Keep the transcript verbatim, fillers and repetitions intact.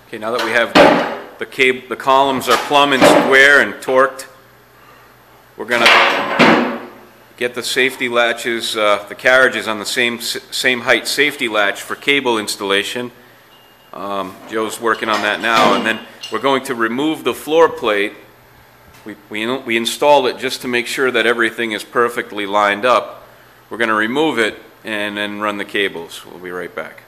Okay, now that we have the, the cable, the columns are plumb and square and torqued, we're going to get the safety latches, uh, the carriages on the same same height safety latch for cable installation. Um, Joe's working on that now, and then we're going to remove the floor plate. We, we, we installed it just to make sure that everything is perfectly lined up. We're going to remove it and then run the cables. We'll be right back.